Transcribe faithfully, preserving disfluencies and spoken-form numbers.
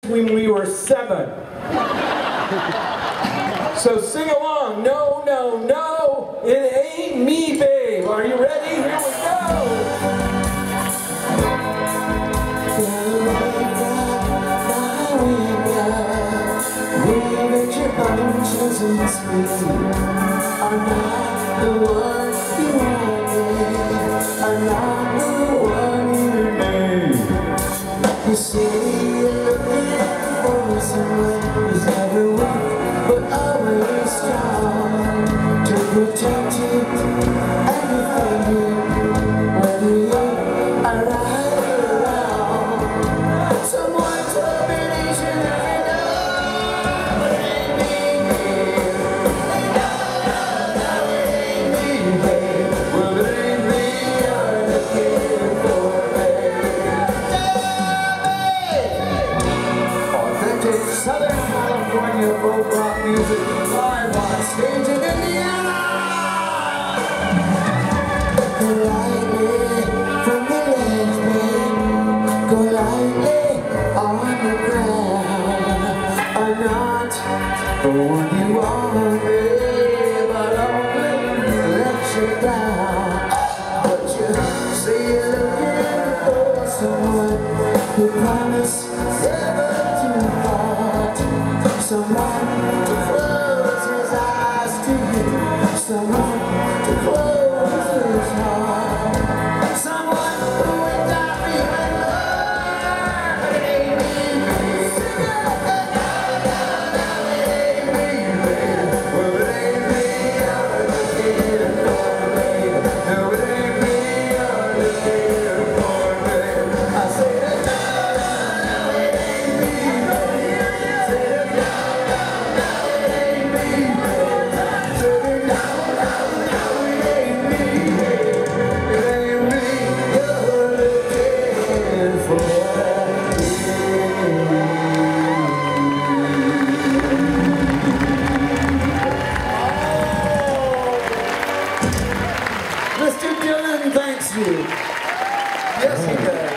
when we were seven. So sing along. No, no, no, it ain't me, babe. Are you ready? Here we go. Are not the one you wanted, are not the one you need. You see, you're looking for someone who's never weak, but always strong, to protect you and defend you, whether you are right or wrong. Someone told me they should never know, but it ain't me. Southern California folk rock music live on stage in Indiana. Go lightly from the ledge, babe. Go lightly on the ground. I'm not the one you want, babe, but I'll let you down. But you say you're looking for someone who promised never to part. Someone to close his eyes to you, someone to close his heart, someone who would not be in love, but it ain't me. It ain't me, baby. Well, it ain't me you're looking for, baby. No, it ain't me you're looking for, baby. I say that no, no, it ain't me, baby. Say that no. Mister Dylan thanks you. Yes, he does.